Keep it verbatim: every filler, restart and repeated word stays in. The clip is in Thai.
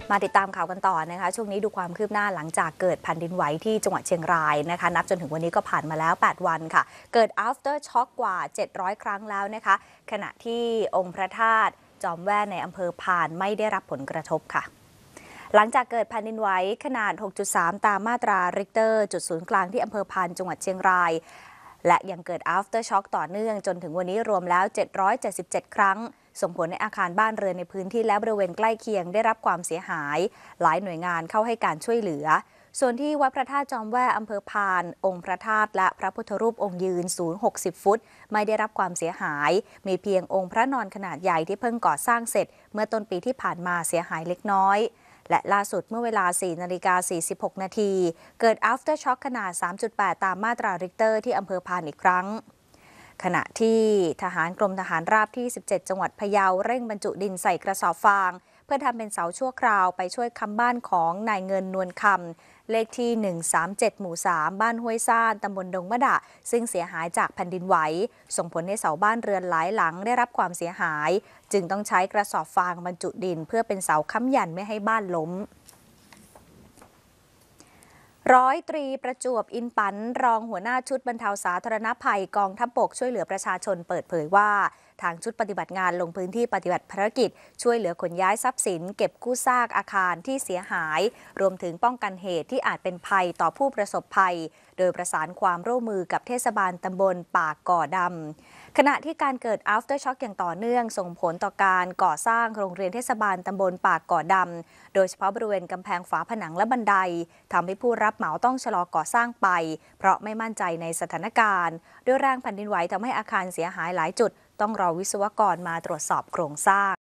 มาติดตามข่าวกันต่อนะคะช่วงนี้ดูความคืบหน้าหลังจากเกิดแผ่นดินไหวที่จังหวัดเชียงรายนะคะนับจนถึงวันนี้ก็ผ่านมาแล้วแปดวันค่ะเกิด after shock กว่าเจ็ดร้อยครั้งแล้วนะคะขณะที่องค์พระธาตุจอมแว่ในอำเภอพานไม่ได้รับผลกระทบค่ะหลังจากเกิดแผ่นดินไหวขนาด หกจุดสาม ตามมาตราริกเตอร์จุดศูนย์กลางที่อำเภอพานจังหวัดเชียงรายและยังเกิด after shock ต่อเนื่องจนถึงวันนี้รวมแล้วเจ็ดร้อยเจ็ดสิบเจ็ดครั้งส่งผลในอาคารบ้านเรือนในพื้นที่และบริเวณใกล้เคียงได้รับความเสียหายหลายหน่วยงานเข้าให้การช่วยเหลือส่วนที่วัดพระธาตุจอมแว่อำเภอพานองค์พระธาตุและพระพุทธรูปองค์ยืนสูงหกสิบฟุตไม่ได้รับความเสียหายมีเพียงองค์พระนอนขนาดใหญ่ที่เพิ่งก่อสร้างเสร็จเมื่อต้นปีที่ผ่านมาเสียหายเล็กน้อยและล่าสุดเมื่อเวลา สี่นาฬิกาสี่สิบหก นาทีเกิด after shock ขนาด สามจุดแปด ตามมาตราริกเตอร์ที่อำเภอพานอีกครั้งขณะที่ทหารกรมทหารราบที่สิบเจ็ดจังหวัดพะเยาเร่งบรรจุดินใส่กระสอบฟางเพื่อทำเป็นเสาชั่วคราวไปช่วยค้ำบ้านของนายเงินนวลคำเลขที่หนึ่งสามเจ็ดหมู่สามบ้านห้วยซ่านตำบลดงมะดะซึ่งเสียหายจากแผ่นดินไหวส่งผลให้เสาบ้านเรือนหลายหลังได้รับความเสียหายจึงต้องใช้กระสอบฟางบรรจุดินเพื่อเป็นเสาค้ำยันไม่ให้บ้านล้มร้อยตรีประจวบอินปันรองหัวหน้าชุดบรรเทาสาธารณภัยกองทัพบกช่วยเหลือประชาชนเปิดเผยว่าทางชุดปฏิบัติงานลงพื้นที่ปฏิบัติภารกิจช่วยเหลือขนย้ายทรัพย์สินเก็บกู้ซากอาคารที่เสียหายรวมถึงป้องกันเหตุที่อาจเป็นภัยต่อผู้ประสบภัยโดยประสานความร่วมมือกับเทศบาลตำบลปากก่อดำขณะที่การเกิด after shock อย่างต่อเนื่องส่งผลต่อการก่อสร้างโรงเรียนเทศบาลตำบลปากก่อดำโดยเฉพาะบริเวณกำแพงฝาผนังและบันไดทำให้ผู้รับเหมาต้องชะลอก่อสร้างไปเพราะไม่มั่นใจในสถานการณ์ด้วยแรงแผ่นดินไหวทำให้อาคารเสียหายหลายจุดต้องรอวิศวกรมาตรวจสอบโครงสร้าง